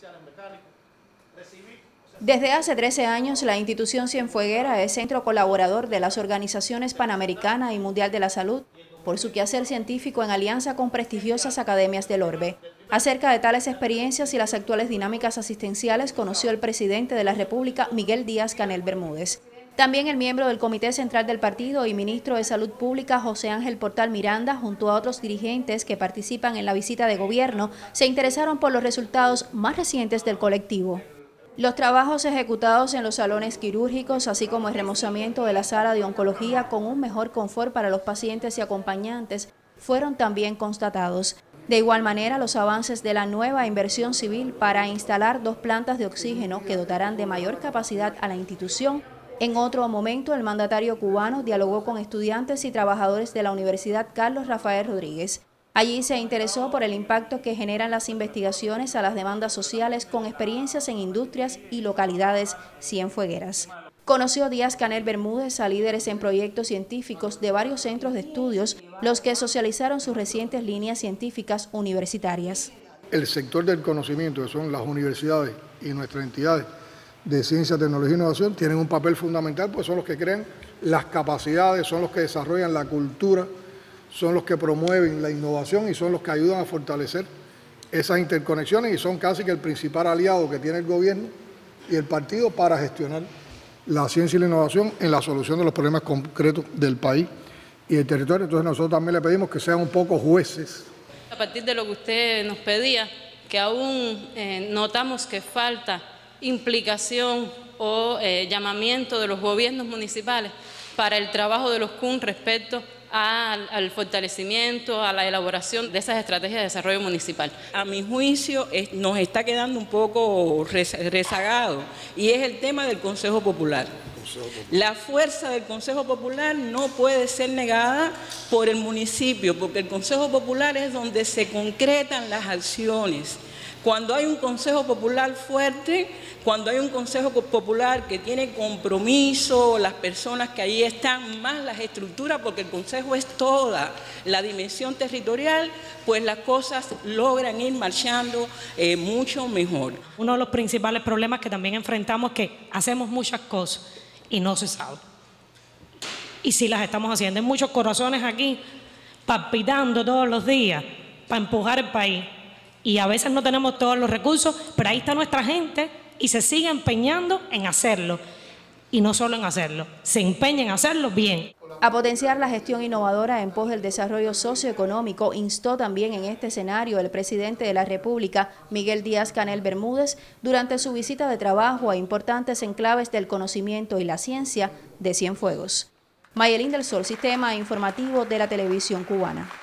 Desde hace 13 años, la institución Cienfueguera es centro colaborador de las organizaciones Panamericana y Mundial de la Salud por su quehacer científico en alianza con prestigiosas academias del orbe. Acerca de tales experiencias y las actuales dinámicas asistenciales conoció el presidente de la República, Miguel Díaz-Canel Bermúdez. También el miembro del Comité Central del Partido y ministro de Salud Pública, José Ángel Portal Miranda, junto a otros dirigentes que participan en la visita de gobierno, se interesaron por los resultados más recientes del colectivo. Los trabajos ejecutados en los salones quirúrgicos, así como el remozamiento de la sala de oncología con un mejor confort para los pacientes y acompañantes, fueron también constatados. De igual manera, los avances de la nueva inversión civil para instalar 2 plantas de oxígeno que dotarán de mayor capacidad a la institución. En otro momento, el mandatario cubano dialogó con estudiantes y trabajadores de la Universidad Carlos Rafael Rodríguez. Allí se interesó por el impacto que generan las investigaciones a las demandas sociales con experiencias en industrias y localidades cienfuegueras. Conoció Díaz-Canel Bermúdez a líderes en proyectos científicos de varios centros de estudios, los que socializaron sus recientes líneas científicas universitarias. El sector del conocimiento, que son las universidades y nuestras entidades de ciencia, tecnología e innovación, tienen un papel fundamental, pues son los que crean las capacidades, son los que desarrollan la cultura, son los que promueven la innovación y son los que ayudan a fortalecer esas interconexiones y son casi que el principal aliado que tiene el gobierno y el partido para gestionar la ciencia y la innovación en la solución de los problemas concretos del país y del territorio. Entonces nosotros también le pedimos que sean un poco jueces. A partir de lo que usted nos pedía, que aún notamos que falta implicación o llamamiento de los gobiernos municipales para el trabajo de los CUN respecto al fortalecimiento, a la elaboración de esas estrategias de desarrollo municipal. A mi juicio nos está quedando un poco rezagado y es el tema del Consejo Popular. La fuerza del Consejo Popular no puede ser negada por el municipio, porque el Consejo Popular es donde se concretan las acciones. Cuando hay un Consejo Popular fuerte, cuando hay un Consejo Popular que tiene compromiso, las personas que ahí están, más las estructuras, porque el Consejo es toda la dimensión territorial, pues las cosas logran ir marchando mucho mejor. Uno de los principales problemas que también enfrentamos es que hacemos muchas cosas y no se sabe. Y sí las estamos haciendo. Hay muchos corazones aquí palpitando todos los días para empujar el país. Y a veces no tenemos todos los recursos, pero ahí está nuestra gente y se sigue empeñando en hacerlo. Y no solo en hacerlo, se empeña en hacerlo bien. A potenciar la gestión innovadora en pos del desarrollo socioeconómico, instó también en este escenario el presidente de la República, Miguel Díaz-Canel Bermúdez, durante su visita de trabajo a importantes enclaves del conocimiento y la ciencia de Cienfuegos. Mayelín del Sol, Sistema Informativo de la Televisión Cubana.